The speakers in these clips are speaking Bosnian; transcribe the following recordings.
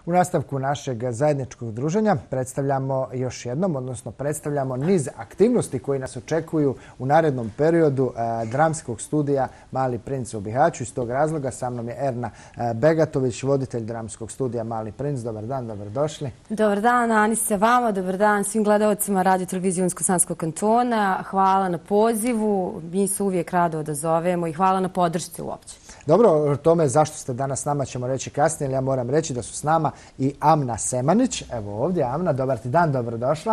U nastavku našeg zajedničkog druženja predstavljamo još jednom, odnosno predstavljamo niz aktivnosti koji nas očekuju u narednom periodu dramskog studija Mali princ u Bihaću. Iz tog razloga sa mnom je Erna Begatović, voditelj dramskog studija Mali princ. Dobar dan, dobrodošli. Dobar dan, Anise, vama. Dobar dan svim gledalcima Radio televizije Unsko-Sanskog kantona. Hvala na pozivu. Mi se uvijek rado odazovemo i hvala na podršci uopće. Dobro, o tome zašto ste danas s nama ćemo reći kasnije, ali ja moram reći da su s nama i Amna Semanić. Evo ovdje, Amna, dobar ti dan, dobrodošla.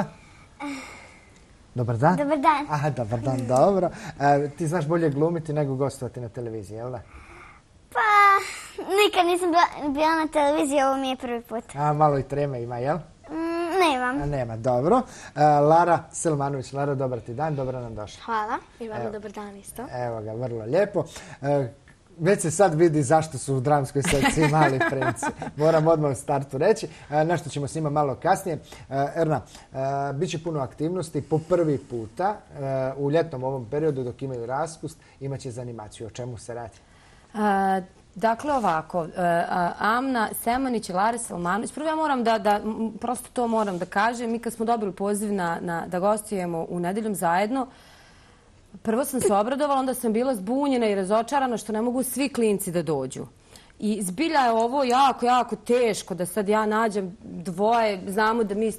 Dobar dan. Dobar dan. Aha, dobar dan, dobro. Ti znaš bolje glumiti nego gostovati na televiziji, jel da? Pa, nikad nisam bila na televiziji, ovo mi je prvi put. Malo i treme ima, jel? Nemam. Nema, dobro. Lara Selmanović. Lara, dobar ti dan, dobro nam došla. Hvala. I vama dobar dan isto. Evo ga, vrlo lijepo. Već se sad vidi zašto su u dramskoj sekciji Mali princi. Moram odmah u startu reći. Nešto ćemo s njima malo kasnije. Erna, bit će puno aktivnosti. Po prvi puta u ljetnom ovom periodu dok imaju raspust imat će za animaciju. O čemu se radi? Dakle, ovako, Amna Semanić i Lara Selmanović. Prvo ja moram prosto to moram da kažem. Mi kad smo dobili poziv da gostujemo u Nedeljom zajedno, prvo sam se obradovala, onda sam bila zbunjena i razočarana što ne mogu svi klinci da dođu. I zbilja je ovo jako, jako teško da sad ja nađem dvoje. Znamo da mi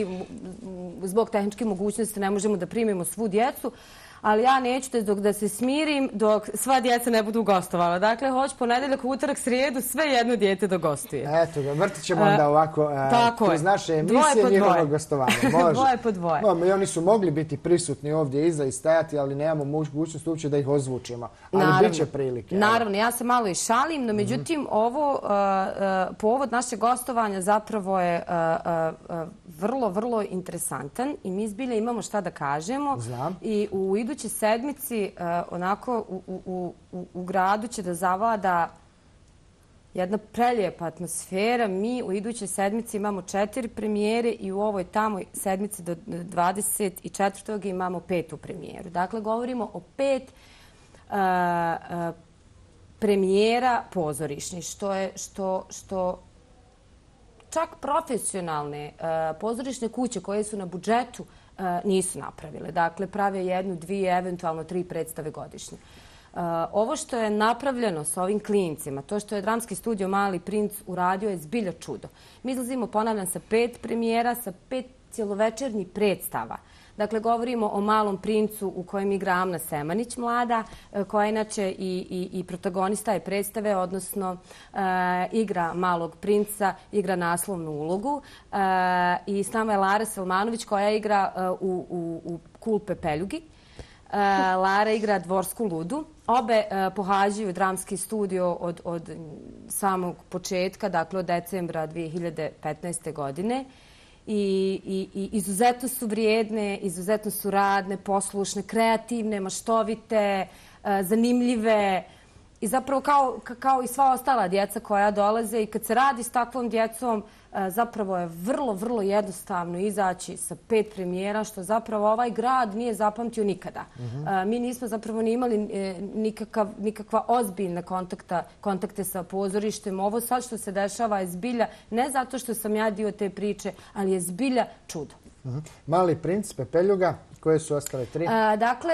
zbog tehničkih mogućnosti ne možemo da primimo svu djecu, ali ja neću da se smirim dok sva djeca ne budu gostovala. Dakle, hoću ponedeljak, utorak, srijedu, sve jedno dijete da gostuje. Eto ga, vrtit ćemo onda ovako kroz naše emisije njihovo gostovanje. Dvoje po dvoje. I oni su mogli biti prisutni ovdje iza i stajati, ali nemamo mogućnost uopće da ih ozvučimo. Ali bit će prilike. Naravno, ja se malo i šalim, no međutim, povod našeg gostovanja zapravo je vrlo, vrlo interesantan i mi zbilja imamo šta da kažemo. Znam. I u idućoj sedmici onako u gradu će da zavlada jedna prelijepa atmosfera. Mi u idućoj sedmici imamo 4 premijere i u ovoj tamo sedmici do 24. imamo 5. premijeru. Dakle, govorimo o 5 premijera pozorišnih, što čak profesionalne pozorišne kuće koje su na budžetu nisu napravile. Dakle, prave 1, 2, eventualno 3 predstave godišnje. Ovo što je napravljeno sa ovim klincima, to što je dramski studio Mali princ uradio je zbilja čudo. Mi izlazimo, ponavljam, sa 5 premijera, sa 5 cjelovečernjih predstava. Dakle, govorimo o Malom princu u kojem igra Amna Semanić, mlada, koja je inače i protagonista je predstave, odnosno igra Malog princa, igra naslovnu ulogu. I s nama je Lara Selmanović koja igra u Kul Pepeljugi. Lara igra Dvorsku ludu. Obe pohađaju dramski studio od samog početka, dakle od decembra 2015. godine. I izuzetno su vrijedne, izuzetno su radne, poslušne, kreativne, maštovite, zanimljive i zapravo kao i sva ostala djeca koja dolaze. I kad se radi s takvom djecom, zapravo je vrlo, vrlo jednostavno izaći sa 5 premijera, što zapravo ovaj grad nije zapamtio nikada. Mi nismo zapravo ni imali nikakva ozbiljna kontakte sa pozorištem. Ovo sad što se dešava je zbilja, ne zato što sam ja dio te priče, ali je zbilja čudo. Mali princ, Pepeljuga, koje su ostale 3? Dakle,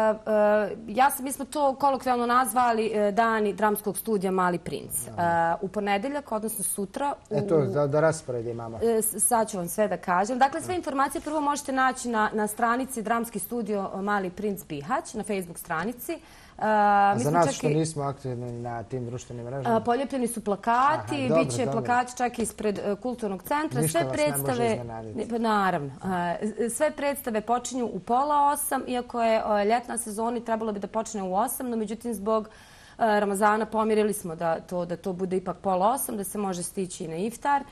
mi smo to kolokvijalno nazvali Dani dramskog studija Mali princ. U ponedeljak, odnosno sutra... Eto, da raspored imamo. Sad ću vam sve da kažem. Dakle, sve informacije prvo možete naći na stranici Dramski studio Mali princ Bihać, na Facebook stranici. Za nas što nismo aktivni na tim društvenim mrežama? Poljepljeni su plakati, bit će plakati čak ispred kulturnog centra. Ništa vas ne može iznenaditi. Naravno. Sve predstave počinju u 7:30, iako je ljetna sezona i trebalo bi da počne u 8, no međutim zbog Ramazana pomirili smo da to bude ipak 7:30, da se može stići i na iftar.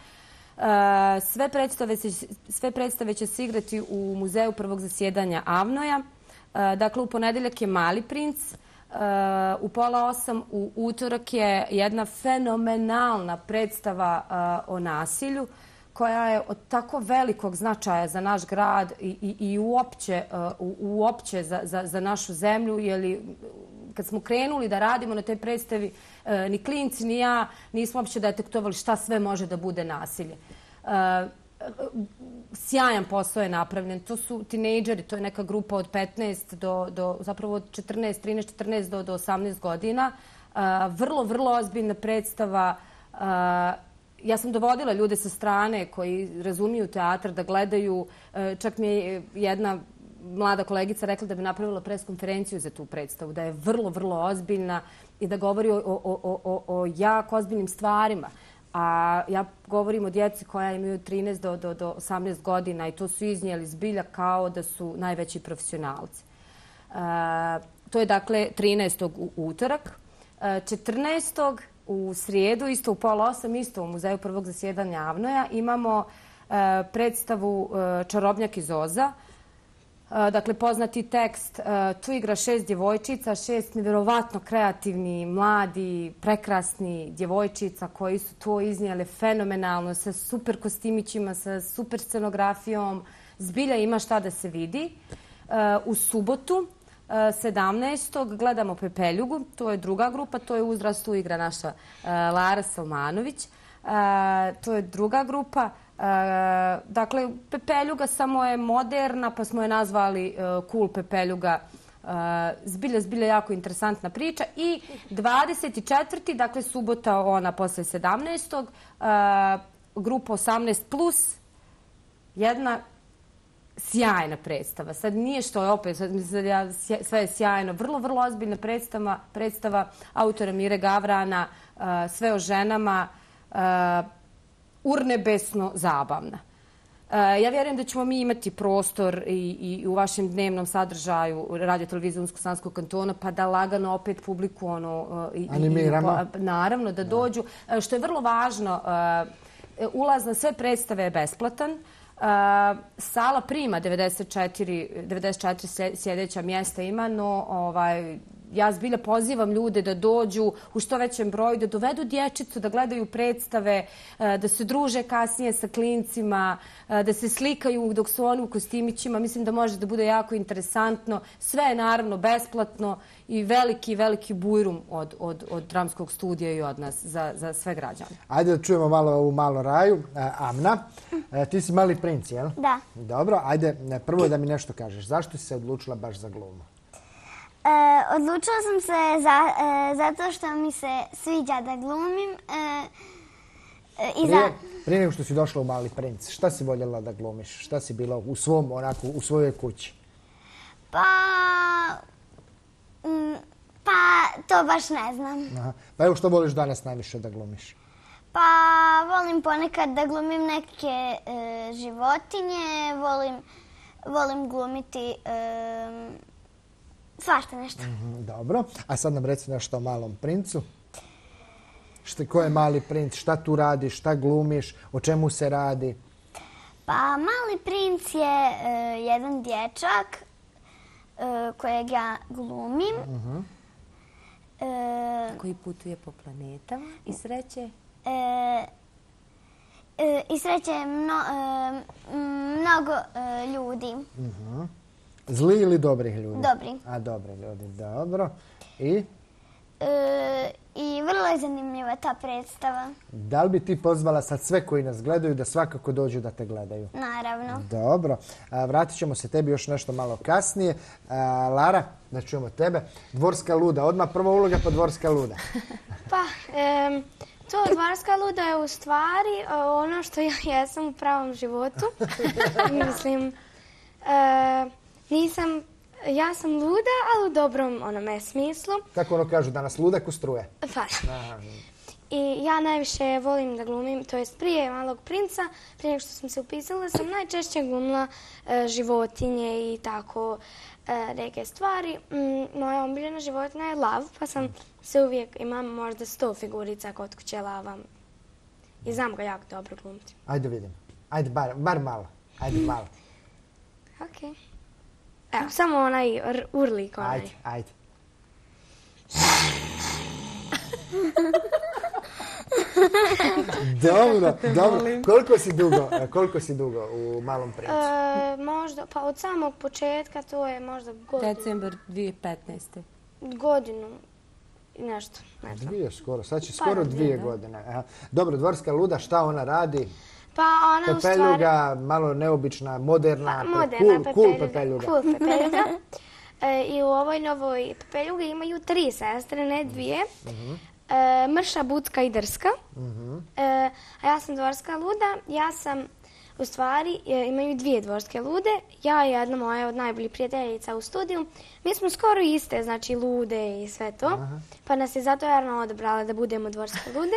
Sve predstave će se igrati u muzeju prvog zasjedanja Avnoja. Dakle, u ponedeljak je Mali princ, u 7:30 u utorak je jedna fenomenalna predstava o nasilju koja je od tako velikog značaja za naš grad i uopće za našu zemlju. Kad smo krenuli da radimo na toj predstavi, Ni klinci, ni ja nismo uopće detektovali šta sve može da bude nasilje. Sjajan posao je napravljen. To su tinejdžeri, to je neka grupa od 15 do zapravo od 13 do 18 godina. Vrlo, vrlo ozbiljna predstava. Ja sam dovodila ljude sa strane koji razumiju teatar da gledaju. Čak mi je jedna mlada kolegica rekla da bi napravila preskonferenciju za tu predstavu, da je vrlo, vrlo ozbiljna i da govori o jako ozbiljnim stvarima. A ja govorim o djeci koja imaju 13 do 18 godina i to su iznijeli zbilja kao da su najveći profesionalci. To je dakle 13. u utorak. 14. u srijedu, isto u 7:30, isto u Muzeju prvog zasjedanja Avnoja, imamo predstavu Čarobnjak iz Oza. Dakle, poznati tekst, tu igra 6 djevojčica, 6 nevjerovatno kreativni, mladi, prekrasni djevojčica koji su to iznijele fenomenalno, sa super kostimićima, sa super scenografijom. Zbilja ima šta da se vidi. U subotu, 17. gledamo Pepeljugu, to je druga grupa, to je uzrast, tu igra naša Lara Salmanović. To je druga grupa. Dakle, Pepeljuga samo je moderna, pa smo je nazvali Cool Pepeljuga. Zbilja jako interesantna priča. I 24. dakle subota, ona posle 17. Grupa 18+, jedna sjajna predstava. Sad nije što je opet, sve je sjajno. Vrlo, vrlo ozbiljna predstava autora Mire Gavrana, sve o ženama, urnebesno zabavna. Ja vjerujem da ćemo mi imati prostor i u vašem dnevnom sadržaju Radio-televizije Unsko-Sanskog kantona, pa da lagano opet publiku animiramo. Naravno, da dođu. Što je vrlo važno, ulaz na sve predstave je besplatan. Sala prima 94 sjedeća mjesta ima, no ja zbilja pozivam ljude da dođu u što većem broju, da dovedu dječicu, da gledaju predstave, da se druže kasnije sa klincima, da se slikaju dok su oni u kostimićima. Mislim da može da bude jako interesantno. Sve je naravno besplatno i veliki, veliki bujrum od dramskog studija i od nas za sve građane. Ajde da čujemo malo u Malo raju. Amna, ti si Mali princ, jel? Da. Dobro, ajde prvo da mi nešto kažeš. Zašto si se odlučila baš za glumu? Odlučila sam se zato što mi se sviđa da glumim. Prije nego što si došla u Mali princ, šta si voljela da glumiš? Šta si bila u svojoj kući? Pa to baš ne znam. Aha. Pa evo što voliš danas najviše da glumiš? Pa volim ponekad da glumim neke životinje, volim glumiti svašta nešto. Dobro. A sad nam reci nešto o Malom princu. Ko je Mali princ? Šta tu radiš? Šta glumiš? O čemu se radi? Pa Mali princ je jedan dječak kojeg ja glumim. Koji putuje po planetama i sreće? I sreće mnogo ljudi. Zli ili dobrih ljudi? Dobri. A dobri ljudi, dobro. I? I vrlo je zanimljiva ta predstava. Da li bi ti pozvala sad sve koji nas gledaju da svakako dođu da te gledaju? Naravno. Dobro. Vratit ćemo se tebi još nešto malo kasnije. Lara, da čujemo tebe. Dvorska luda. Odmah prva uloga pa Dvorska luda. Pa, to Dvorska luda je u stvari ono što ja jesam u pravom životu. Mislim, ja sam luda, ali u dobrom onome smislu. Kako ono kažu danas, ludak u struje? Pa. I ja najviše volim da glumim, to jest prije Malog princa, prije nego što sam se upisala, sam najčešće glumila životinje i tako neke stvari. Moja omiljena životinja je lav, pa sam se uvijek, imam možda 100 figurica kod kuće lava. I znam ga jako dobro glumiti. Ajde vidim. Ajde, bar malo. Ajde malo. Okej. Evo, samo onaj urlik onaj. Ajde. Dobro. Koliko si dugo u Malom princu? Možda, pa od samog početka to je možda godinu. Decembar 2015. Godinu. i nešto. Ne znam. 2 skoro, sad će skoro 2 godine. Aha. Dobro, Dvorska luda, šta ona radi? Pa ona u stvari... Pepeljuga, malo neobična, moderna, cool pepeljuga. Cool pepeljuga. I u ovoj novoj pepeljugi imaju 3 sestre, ne 2. Mrša, Bucka i Drska. A ja sam Dvorska luda. Ja sam, u stvari, imaju 2 dvorske lude. Ja i jedna moja od najboljih prijateljica u studiju. Mi smo skoro iste, znači lude i sve to. Pa nas je zato Erna odabrala da budemo dvorske lude.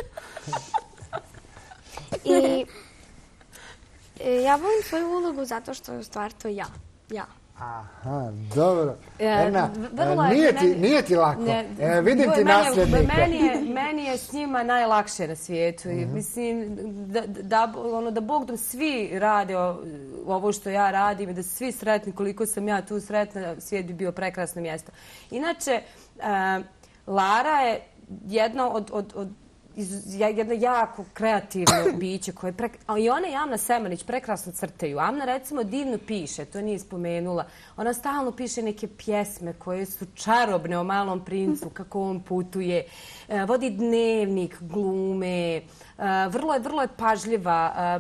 I ja volim svoju ulogu zato što je u stvari to ja. Aha, dobro. Erna, nije ti lako. Vidim ti nasljednike. Meni je s njima najlakše na svijetu. Mislim da Bog da svi rade ovo što ja radim i da su svi sretni koliko sam ja tu sretna, svijet bi bio prekrasno mjesto. Inače, Lara je jedna jedno jako kreativno biće koje i ona i Amna Semanić prekrasno crtaju. Amna recimo divno piše, to nije spomenula. Ona stalno piše neke pjesme koje su čarobne o malom princu, kako on putuje. Vodi dnevnik, glume. Vrlo je pažljiva.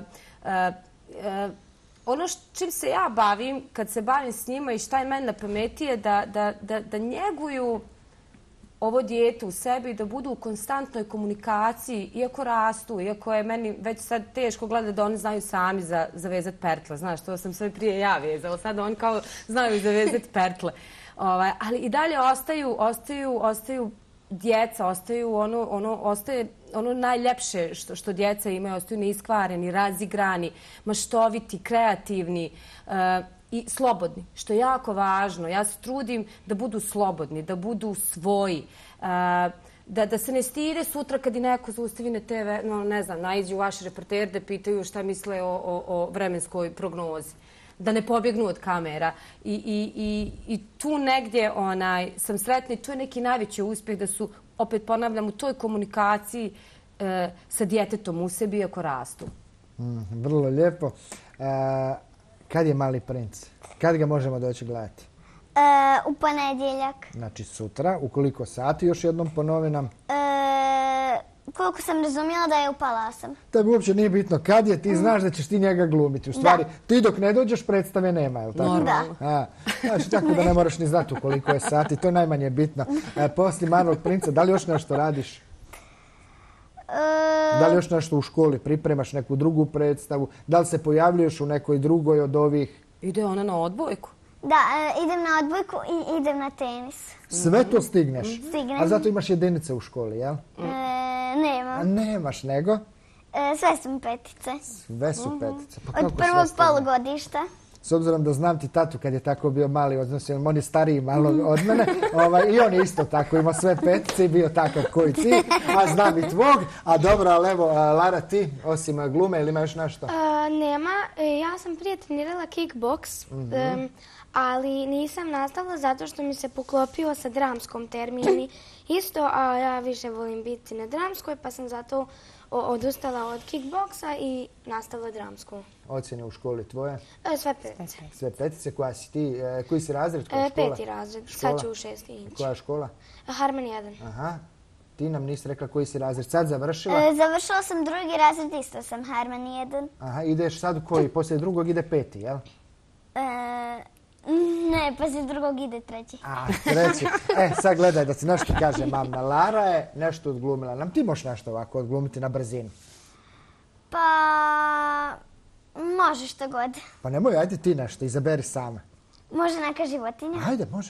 Ono čim se ja bavim, kad se bavim s njima i šta je meni na pameti je da njeguju ovo dijete u sebi, da budu u konstantnoj komunikaciji, iako rastu, iako je meni već sad teško gledati da oni znaju sami zavezati pertle. Znaš, to sam sve prije ja vezala, sad oni kao znaju zavezati pertle. Ali i dalje ostaju djeca, ostaje ono najljepše što djeca imaju, ostaju neiskvareni, razigrani, maštoviti, kreativni, i slobodni, što je jako važno. Ja se trudim da budu slobodni, da budu svoji, da se ne stide sutra kad i neko zaustavi na TV, ne znam, naiđu vaši reporteri da pitaju šta misle o vremenskoj prognozi. Da ne pobjegnu od kamera. I tu negdje sam sretna i to je neki najveći uspjeh da su, opet ponavljam, u toj komunikaciji sa djetetom u sebi ako rastu. Vrlo lijepo. Kad je Mali princ? Kad ga možemo doći gledati? U ponedjeljak. Znači sutra. U koliko sati? Još jednom ponovi nam. Koliko sam razumjela da je upala sam. Tebi uopće nije bitno kad je, ti znaš da ćeš ti njega glumiti. U stvari, ti dok ne dođeš predstave nema, je li tako? Da. Znači, tako da ne moraš ni znati u koliko je sati. To je najmanje bitno. Poslije Malog princa, da li još nešto radiš? Da li još nešto u školi pripremaš, neku drugu predstavu? Da li se pojavljuješ u nekoj drugoj od ovih? Ide ona na odbojku? Da, idem na odbojku i idem na tenis. Sve to stigneš? Stignem. A zato imaš jedinice u školi, jel? Nemam. A nemaš nego? Sve su petice. Sve su petice. Od prvog polugodišta. S obzirom da znam ti tatu kad je tako bio mali, odnosno on je stariji malo od mene, i on je isto tako imao sve petice i bio takav koji ti, a znam i tvog. A dobro, ali evo, Lara, ti, osim glume, ili ima još nešto? Nema. Ja sam prije trenirala kickboks, ali nisam nastavila zato što mi se poklopio sa dramskom termini isto, a ja više volim biti na dramskoj, pa sam zato odustala od kickboksa i nastavila dramsku. Ocjene u školi tvoje? Sve petice. Sve petice. Koja si ti? Koji si razred? Koja škola? 5. razred. Sad ću u 6. ići. Koja škola? Harman 1. Aha. Ti nam nisi rekla koji si razred sad završila? Završila sam 2. razred, isto sam Harman 1. Aha, ideš sad u koji? Poslije 2. ide 5. jel? Ne, poslije 2. ide 3. A, 3. Sad gledaj da ti nešto kaže mamna. Lara je nešto odglumila. Nam ti možeš nešto ovako odglumiti na brzinu? Pa, može što god. Pa nemoj, ajde ti nešto, izaberi sama. Može neka životinja? Ajde, može.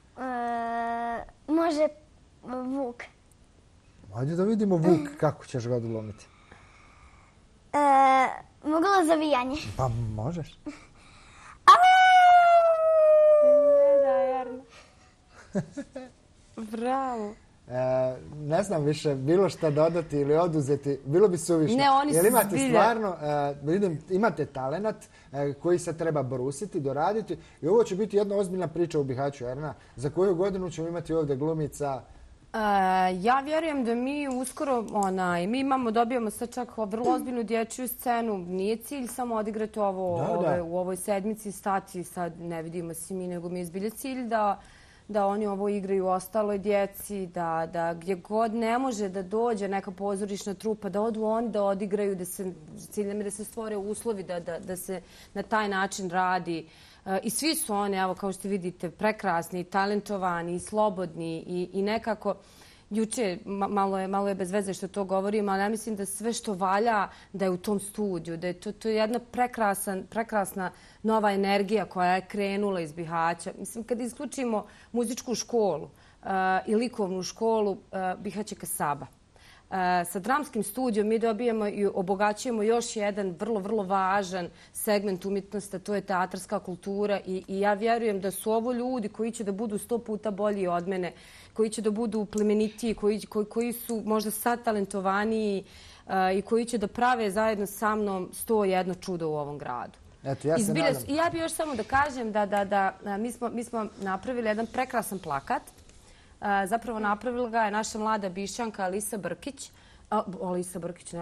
Može vuk. Ajde da vidimo vuk, kako ćeš ga odglumiti. Mogla zavijanje. Pa možeš. Bravo. Ne znam više bilo šta dodati ili oduzeti, bilo bi suvišno. Ne, oni su imate zbilja. stvarno, imate talenat koji se treba brusiti, doraditi i ovo će biti jedna ozbiljna priča u Bihaću, Erna. Za koju godinu ćemo imati ovdje glumica? Ja vjerujem da mi uskoro, dobijamo sad čak vrlo ozbiljnu dječju scenu. Nije cilj samo odigrati ovo u ovoj sedmici, stati sad ne vidimo si mi, nego mi je zbilja cilj da da oni ovo igraju ostaloj djeci, da gdje god ne može da dođe neka pozorišna trupa, da odu oni da odigraju, ciljem je da se stvore uslovi, da se na taj način radi. I svi su oni, evo kao što vidite, prekrasni, talentovani, slobodni i nekako... Juče, malo je bez veze što to govorim, ali ja mislim da sve što valja da je u tom studiju, da je to jedna prekrasna nova energija koja je krenula iz Bihaća. Mislim, kad isključimo muzičku školu i likovnu školu, Bihać je kasaba. Sa dramskim studijom mi dobijemo i obogaćujemo još jedan vrlo važan segment umjetnosti, to je teatarska kultura i ja vjerujem da su ovo ljudi koji će da budu 100 puta bolji od mene, koji će da budu plemenitiji, koji su možda sad talentovaniji i koji će da prave zajedno sa mnom 101 čudo u ovom gradu. Eto, ja se nadam. I ja bih još samo da kažem da mi smo napravili jedan prekrasan plakat. Zapravo napravila ga je naša mlada Bišćanka Alisa Brkić. Alisa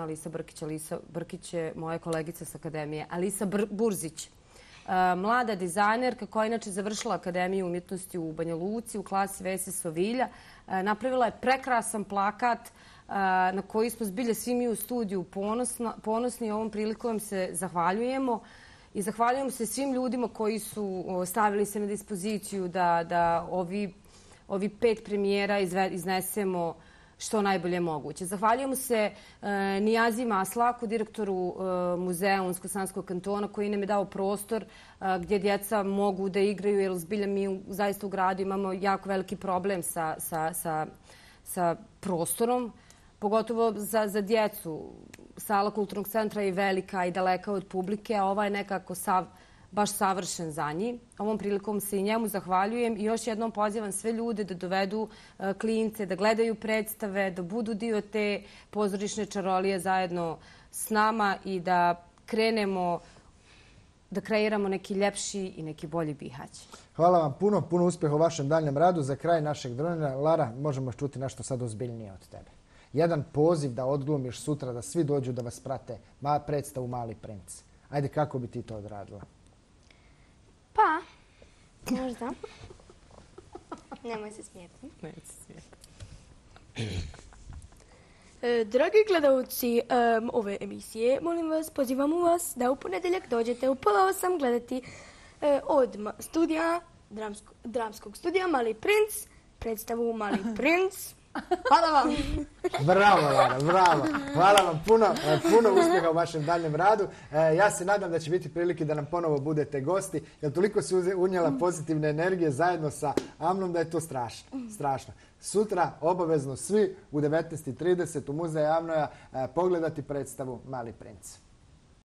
Brkić je moja kolegica s akademije. Alisa Burzić. Mlada dizajnerka koja je inače završila Akademiju umjetnosti u Banja Luci u klasi Vese Sovilja. Napravila je prekrasan plakat na koji smo zbilje svi mi u studiju ponosni. Ovom prilikom se zahvaljujemo. I zahvaljujemo se svim ljudima koji su stavili se na dispoziciju da ovi 5 premijera iznesemo što najbolje moguće. Zahvaljujemo se Nijazi Maslaku, direktoru muzeja Unsko-Sanskog kantona, koji nam je dao prostor gdje djeca mogu da igraju, jer zbilja mi zaista u gradu imamo jako veliki problem sa prostorom, pogotovo za djecu. Sala kulturnog centra je velika i daleka od publike, a ova je nekako baš savršen za njih. Ovom prilikom se i njemu zahvaljujem i još jednom pozivam sve ljude da dovedu klince, da gledaju predstave, da budu dio te pozorišne čarolije zajedno s nama i da krenemo da kreiramo neki ljepši i neki bolji Bihać. Hvala vam puno uspjeha u vašem daljem radu. Za kraj našeg dronira, Lara, možemo čuti nešto sad ozbiljnije od tebe. Jedan poziv da odglumiš sutra, da svi dođu da vas prate, predstavu Mali princ. Ajde, kako bi ti to odradila? Pa, možda. Nemoj se smijeti. Dragi gledalci ove emisije, molim vas, pozivamo vas da u ponedjeljak dođete u 7:30 gledati od dramskog studija Mali princ, predstavu Mali princ. Hvala vam. Bravo, Lara, bravo. Hvala vam puno uspjeha u vašem daljem radu. Ja se nadam da će biti prilike da nam ponovo budete gosti, jer toliko si unijela pozitivne energije zajedno sa Amnom da je to strašno. Sutra obavezno svi u 19:30 u Muzeju Amnoja pogledati predstavu Mali princ.